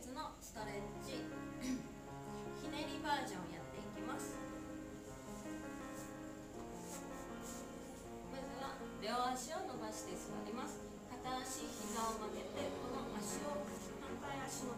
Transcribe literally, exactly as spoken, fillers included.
節のストレッチひねりバージョンをやっていきます。まずは両足を伸ばして座ります。片足膝を曲げて、この足を反対足の